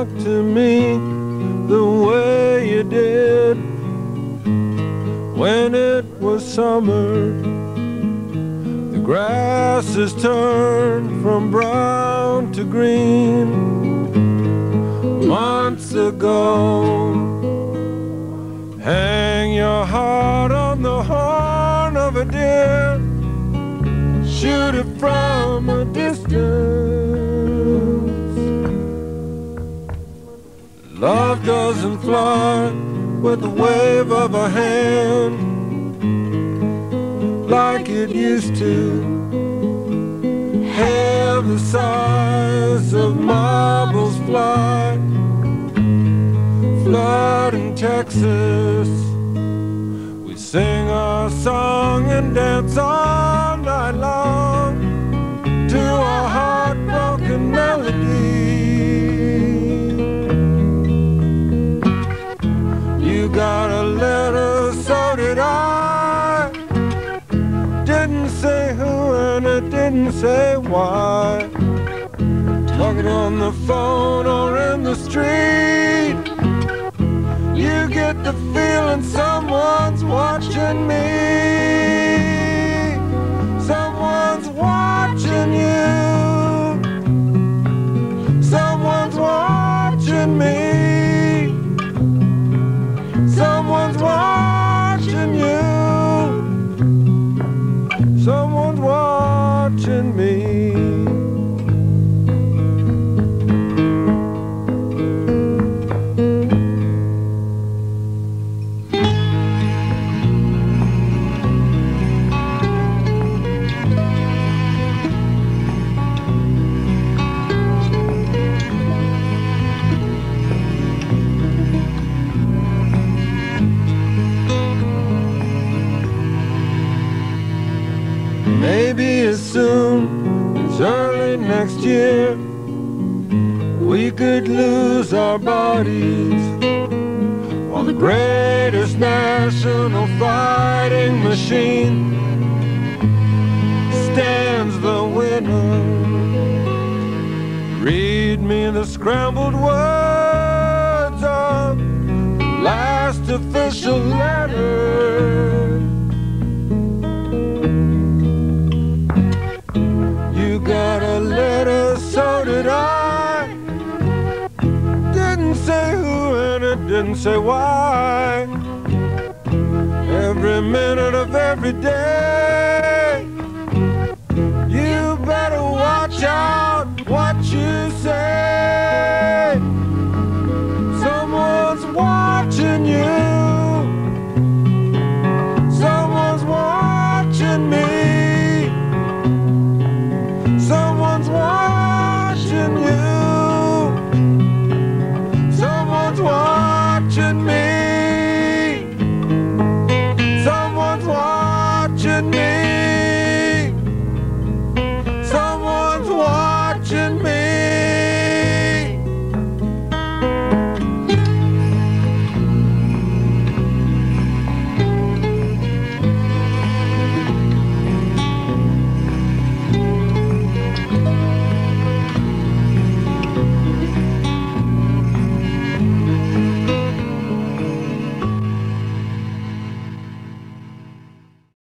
talk to me the way you did when it was summer. The grass has turned from brown to green months ago. Hang your heart on the horn of a deer, shoot it from a distance. Love doesn't fly with the wave of a hand like it used to. Hair the size of marbles fly, flood in Texas. We sing our song and dance all night long to a heartbroken melody. You got a letter, so did I. Didn't say who and it didn't say why. Talking on the phone or in the street, you get the feeling someone's watching me. Someone's watching you. Someone's watching me. Someone's watching you. Someone's watching me. Maybe as soon as early next year, we could lose our bodies while the greatest national fighting machine stands the winner. Read me the scrambled words of the last official letter. You got a letter, so did I. Didn't say who and it didn't say why. Every minute of every day